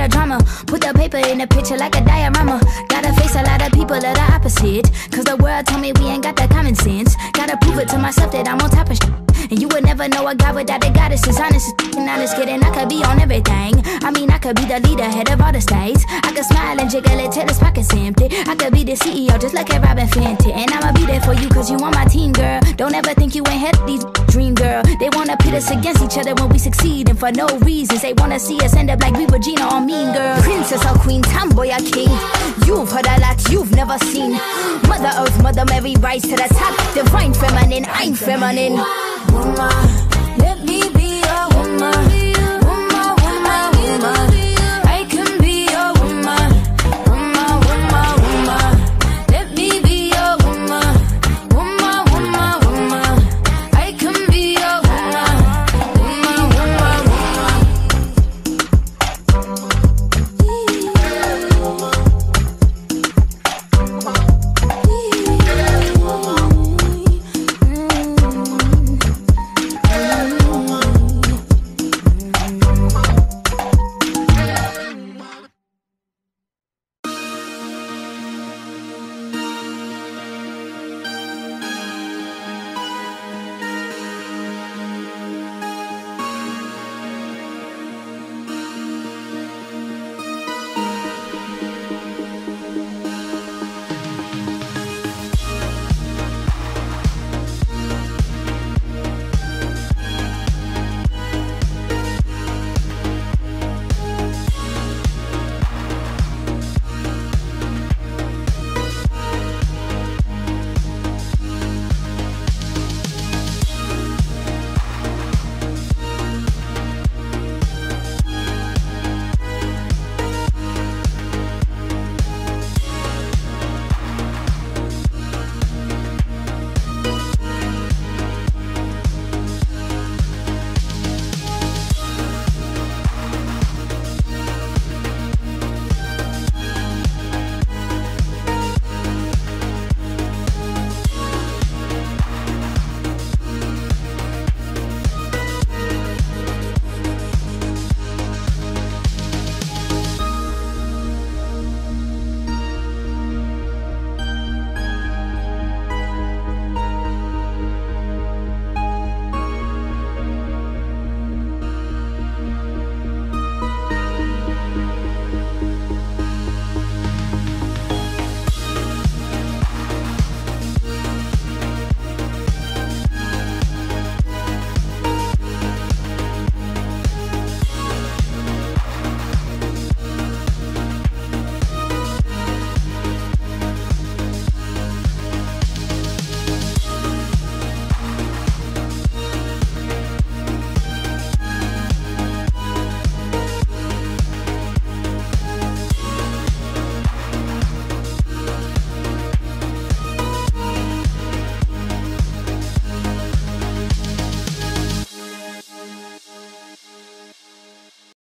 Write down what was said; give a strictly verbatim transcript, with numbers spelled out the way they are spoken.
of drama. Put the paper in the picture like a diorama. Gotta face a lot of people that are opposite, cause the world told me we ain't got that common sense. Gotta prove it to myself that I'm on top of shit. And you would never know a God without a goddess. Is honest, and honest kidding. I could be on everything. I mean, I could be the leader, head of all the states. I could smile and jiggle it till his pockets empty. I could be the C E O just like a Robin Fenty. And I'ma be there for you cause you on my team, girl. Don't ever think you ain't had these dream, girl. They wanna pit us against each other when we succeed, and for no reasons. They wanna see us end up like we were Gina or Mean Girl. Princess or queen, tomboy or king. You've heard a lot you've never seen. Mother Earth, Mother Mary, rise to the top. Divine feminine, I'm feminine. Woman,